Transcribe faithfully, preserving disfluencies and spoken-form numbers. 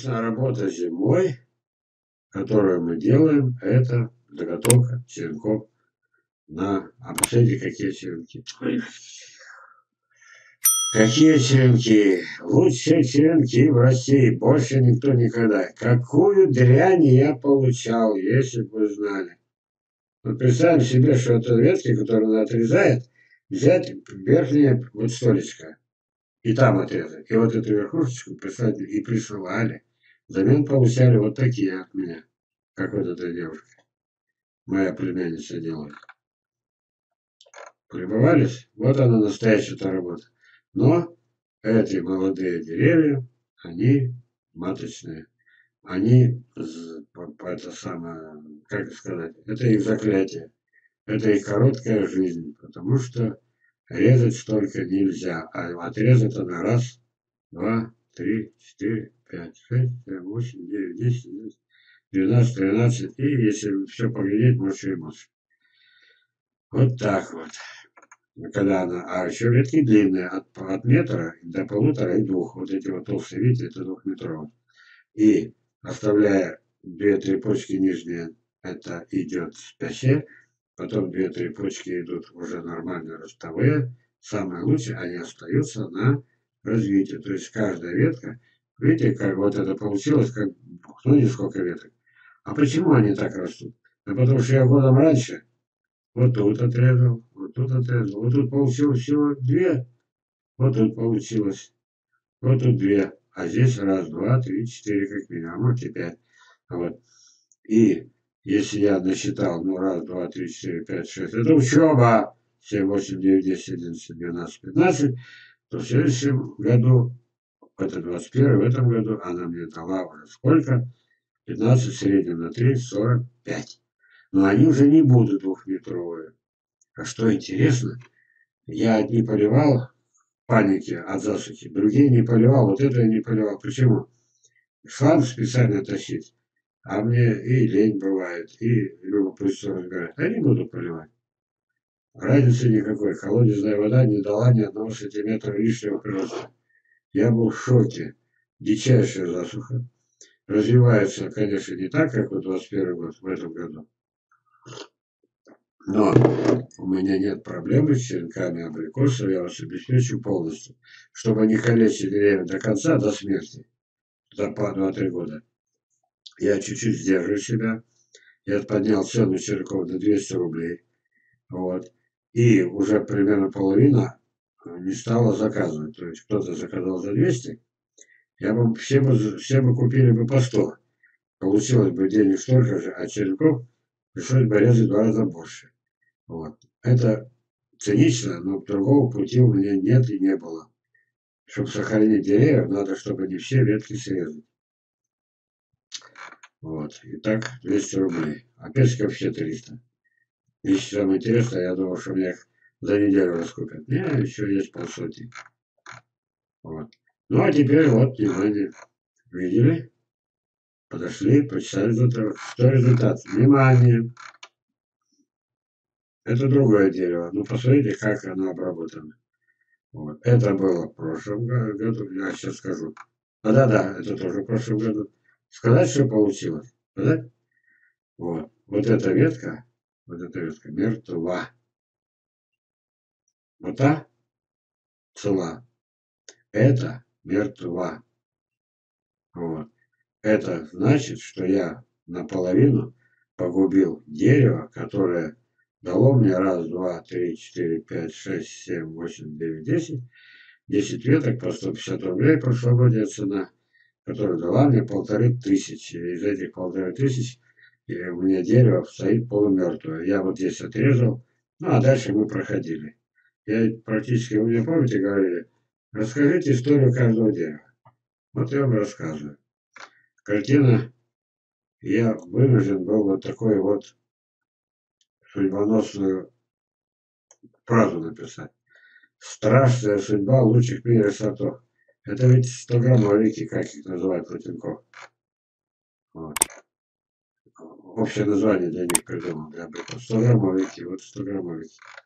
Обычная работа зимой, которую мы делаем, это заготовка черенков на... А посмотрите, какие черенки. Какие черенки? Лучшие черенки в России. Больше никто никогда. Какую дрянь я получал, если бы вы знали. Вот представим себе, что это ветки, которые она отрезает, взять верхнее вот столечко и там отрезать. И вот эту верхушечку прислать и присылали. Взамен получали вот такие от меня, как вот эта девушка, моя племянница делает. Полюбовались? Вот она настоящая-то работа. Но эти молодые деревья, они маточные. Они, это самое, как сказать, это их заклятие. Это их короткая жизнь, потому что резать столько нельзя. А отрезать она раз, два, три, четыре, пять, шесть, семь, восемь, девять, десять, одиннадцать, двенадцать, тринадцать. И если все поглядеть, может и больше. Вот так вот. Когда она, а еще ветки длинные, от, от метра до полутора и двух. Вот эти вот толстые, видите, это двухметровые. И оставляя две-три почки нижние, это идет спящие. Потом две-три почки идут уже нормальные ростовые. Самое лучшее, они остаются на развитие. То есть каждая ветка, видите, как вот это получилось, как ну не сколько веток. А почему они так растут? Да потому что я годом раньше вот тут отрезал, вот тут отрезал, вот тут получилось всего две, вот тут получилось, вот тут две, а здесь раз, два, три, четыре, как минимум, а может и пять. Вот. И если я насчитал, ну, раз, два, три, четыре, пять, шесть, это учеба, семь, восемь, девять, десять, одиннадцать, двенадцать, пятнадцать, то в следующем году, это двадцать первый, в этом году она мне дала уже сколько? пятнадцать в среднем на три, сорок пять. Но они уже не будут двухметровые. А что интересно, я одни поливал в панике от засухи, другие не поливал, вот это я не поливал. Почему? Шланг специально тащить. А мне и лень бывает, и любопытство разбирать. А не буду поливать. Разницы никакой. Колодезная вода не дала ни одного сантиметра лишнего прироста. Я был в шоке. Дичайшая засуха. Развивается, конечно, не так, как в двадцать первый год, в этом году. Но у меня нет проблемы с черенками абрикосов, я вас обеспечу полностью. Чтобы не калечить деревья до конца, до смерти, за по два-три года. Я чуть-чуть сдерживаю себя. Я поднял цену черенков до двухсот рублей. Вот. И уже примерно половина не стала заказывать. То есть кто-то заказал за двести, я бы, все, бы, все бы купили бы по сто. Получилось бы денег столько же, а черенков пришлось бы резать в два раза больше. Вот. Это цинично, но другого пути у меня нет и не было. Чтобы сохранить деревья, надо, чтобы не все ветки срезать. Вот. Итак, двести рублей. А персиков вообще триста. Если самое интересное, я думал, что мне их за неделю раскупят. Не, еще есть полсотни. Вот. Ну, а теперь вот, внимание. Видели? Подошли, почитали результат. Что результат? Внимание! Это другое дерево. Ну, посмотрите, как оно обработано. Вот. Это было в прошлом году. Я сейчас скажу. А да-да, это тоже в прошлом году. Сказать, что получилось? Да? Вот. Вот эта ветка, вот эта ветка мертва. Вот та цела. Это мертва. Вот. Это значит, что я наполовину погубил дерево, которое дало мне раз, два, три, четыре, пять, шесть, семь, восемь, девять, десять. десять веток по сто пятьдесят рублей прошлогодняя цена, которая дала мне полторы тысячи. Из этих полторы тысячи у меня дерево стоит полумертвое. Я вот здесь отрезал, ну а дальше мы проходили. Я практически, вы мне помните, говорили, расскажите историю каждого дерева. Вот я вам рассказываю. Картина, я вынужден был вот такой вот судьбоносную фразу написать. Страшная судьба лучших в мире сортов. Это ведь сто граммовики, как их называют, Плотенков. Вот. Общее название для них придумал, для абрикосов. сто граммовики, вот сто граммовики.